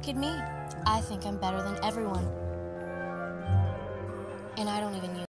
Look at me. I think I'm better than everyone. And I don't even use